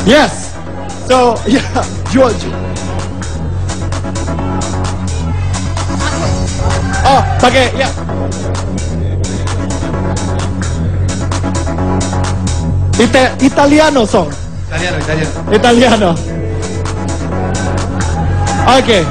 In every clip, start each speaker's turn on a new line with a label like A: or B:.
A: Yes. So yeah, George. Oh, pakai yeah. Italiano song. Italiano. Okay.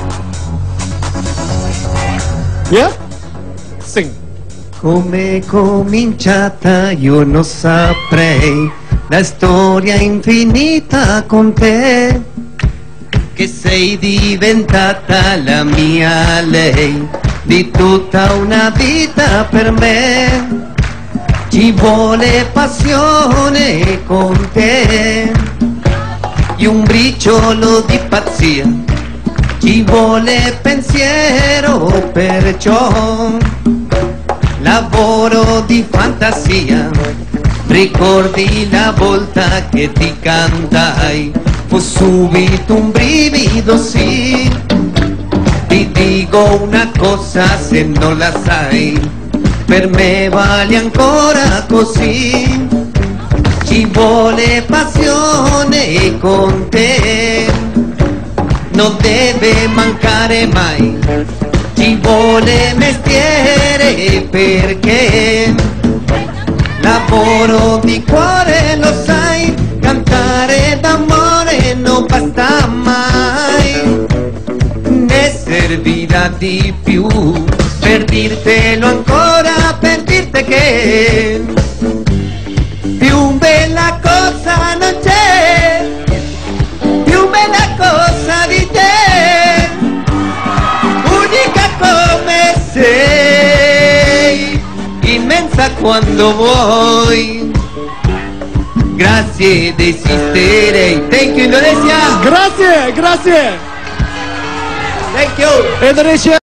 A: Yeah? Sing.
B: Come cominciata io non saprei, la storia infinita con te, che sei diventata la mia lei, di tutta una vita per me. Ci vuole passione con te, di un briciolo di pazzia, ci vuole pensiero, perciò lavoro di fantasia. Ricordi la volta che ti cantai, fu subito un brivido, sì. Ti dico una cosa se non la sai, per me vale ancora così. Ci vuole passione con te, non deve mancare mai. Ci vuole mestiere perché lavoro di cuore, lo sai, cantare d'amore non basta mai, ne servirà di più per dirtelo ancora, per dirti che più bella cosa non c'è, più bella cosa di te, unica come sei, immensa quando vuoi. Grazie di esistere. Thank you Indonesia.
A: Grazie, grazie.
B: Thank you
A: Indonesia.